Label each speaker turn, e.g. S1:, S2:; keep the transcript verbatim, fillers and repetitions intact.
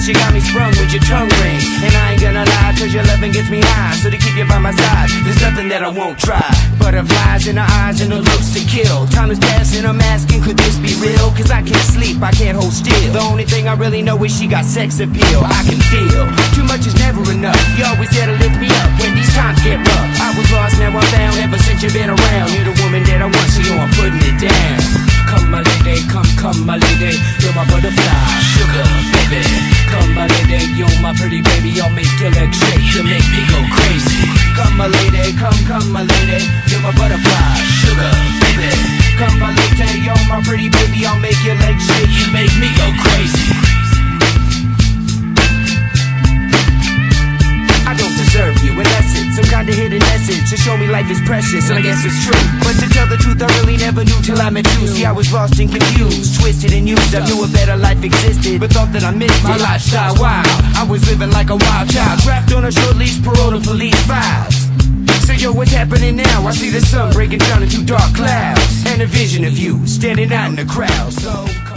S1: you got me sprung with your tongue ring. And I ain't gonna lie, cause your loving gets me high. So to keep you by my side, there's nothing that I won't try. Butterflies in her eyes and her looks to kill. Time is passing, I'm asking, could this be real? Cause I can't sleep, I can't hold still. The only thing I really know is she got sex appeal. I can feel, too much is never enough. You always there to lift me up when these times get rough. I was lost, now I'm found, ever since you've been around. You're the woman that I want, so you know I'm putting it down. Come my lady, come, come my lady, you're my butterfly, sugar baby. Come my lady, you're my pretty baby, I'll make your legs shake, you make me go crazy. Come my lady, come, come my lady, you're my butterfly, sugar baby. Come my lady, you're my pretty baby, I'll make your legs shake, you make me go crazy. I don't deserve you, and that's it. Some kind of hidden message to show me life is precious, and I guess it's true. But to tell the truth, I really never knew till I met you. See, I was lost and confused, twisted and used. I knew a better life existed, but thought that I missed my lifestyle. Wow, I was living like a wild child, trapped on a short leash, parole to police files. So yo, what's happening now? I see the sun breaking down into dark clouds, and a vision of you standing out in the crowd. So